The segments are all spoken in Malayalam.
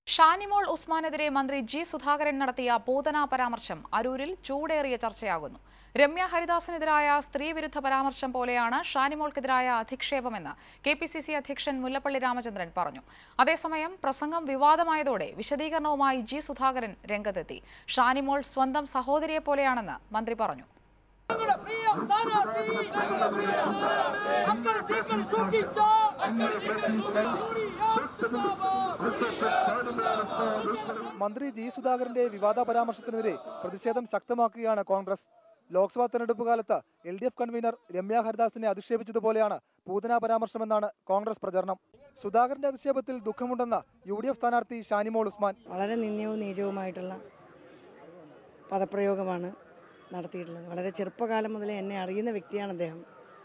ഷാനിമോൾ ഉസ്മാനെതിരെ മന്ത്രി ജി സുധാകരൻ നടത്തിയ പൂതനാ പരാമർശം അരൂരിൽ ചൂടേറിയ ചർച്ചയാകുന്നു. രമ്യ ഹരിദാസിനെതിരായ സ്ത്രീവിരുദ്ധ പരാമർശം പോലെയാണ് ഷാനിമോൾക്കെതിരായ അധിക്ഷേപമെന്ന് കെപിസിസി അധ്യക്ഷൻ മുല്ലപ്പള്ളി രാമചന്ദ്രൻ പറഞ്ഞു. അതേസമയം പ്രസംഗം വിവാദമായതോടെ വിശദീകരണവുമായി ജി സുധാകരൻ രംഗത്തെത്തി. ഷാനിമോൾ സ്വന്തം സഹോദരിയെപ്പോലെയാണെന്ന് മന്ത്രി പറഞ്ഞു. മന്ത്രി ജി സുധാകരന്റെ വിവാദ പരാമർശത്തിനെതിരെ പ്രതിഷേധം ശക്തമാക്കുകയാണ് കോൺഗ്രസ്. ലോക്സഭാ തെരഞ്ഞെടുപ്പ് കാലത്ത് LDF കൺവീനർ രമ്യ ഹരിദാസിനെ അധിക്ഷേപിച്ചതുപോലെയാണ് പൂതനാ പരാമർശമെന്നാണ് കോൺഗ്രസ് പ്രചരണം. സുധാകരന്റെ അധിക്ഷേപത്തിൽ ദുഃഖമുണ്ടെന്ന് UDF സ്ഥാനാർത്ഥി ഷാനിമോൾ ഉസ്മാൻ. വളരെ നിന്ദ്യവും നീചവുമായിട്ടുള്ള പദപ്രയോഗമാണ് നടത്തിയിട്ടുള്ളത്. വളരെ ചെറുപ്പകാലം മുതലേ എന്നെ അറിയുന്ന വ്യക്തിയാണ് അദ്ദേഹം.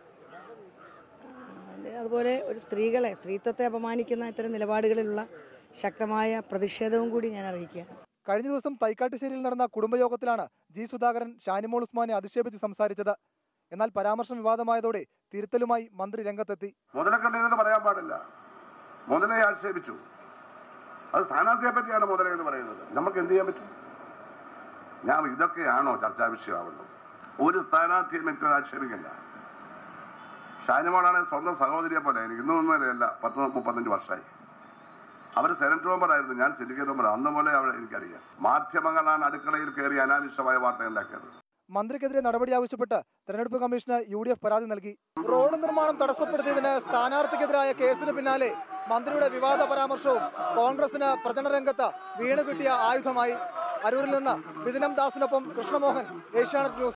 അതുപോലെ ഒരു സ്ത്രീത്വത്തെ അപമാനിക്കുന്ന ഇത്തരം നിലപാടുകളിലുള്ള ശക്തമായ പ്രതിഷേധവും കൂടി ഞാൻ അറിയിക്കുകയാണ്. കഴിഞ്ഞ ദിവസം തൈക്കാട്ടുശ്ശേരിയിൽ നടന്ന കുടുംബയോഗത്തിലാണ് ജി സുധാകരൻ ഷാനിമോൾ ഉസ്മാനെ അധിക്ഷേപിച്ച് സംസാരിച്ചത്. എന്നാൽ പരാമർശം വിവാദമായതോടെ തിരുത്തലുമായി മന്ത്രി രംഗത്തെത്തി. മുതലക്കണ്ടെന്ന് പറയാൻ പാടില്ല, മുതലയെ ആക്ഷേപിച്ചു. അത് സ്ഥാനാർത്ഥിയെ പറ്റിയാണ് മുതലെന്ന് പറയുന്നത്. നമുക്ക് എന്ത് ചെയ്യാൻ പറ്റും? ഇതൊക്കെയാണോ ചർച്ചാ വിഷയമാവുന്നത്? ഒരു സ്ഥാനാർത്ഥിയെ മറ്റൊരു ആക്ഷേപിക്കില്ല. ഷാനിമോളാണ് സ്വന്തം സഹോദരിയെ പോലെ. എനിക്ക് ഇന്നൊന്നുമല്ല, 30-35 വർഷമായി. അവർ സെനറ്റ് മെമ്പറായിരുന്നു, ഞാൻ സിൻഡിക്കേറ്റ് മെമ്പർ. അന്ന് പോലെ എനിക്കറിയാം. മാധ്യമങ്ങളാണ് അടുക്കളയിൽ കയറി അനാവശ്യമായ വാർത്ത ഉണ്ടാക്കിയത്. മന്ത്രിക്കെതിരെ നടപടി ആവശ്യപ്പെട്ട് തെരഞ്ഞെടുപ്പ് കമ്മീഷന് UDF പരാതി നൽകി. റോഡ് നിർമ്മാണം തടസ്സപ്പെടുത്തിയതിന് സ്ഥാനാർത്ഥിക്കെതിരായ കേസിന് പിന്നാലെ മന്ത്രിയുടെ വിവാദ പരാമർശവും കോൺഗ്രസിന് പ്രചരണരംഗത്ത് വീണു കിട്ടിയ ആയുധമായി. അരൂരിൽ നിന്ന് വിതിനം ദാസിനൊപ്പം കൃഷ്ണമോഹൻ, ഏഷ്യാനെറ്റ് ന്യൂസ്.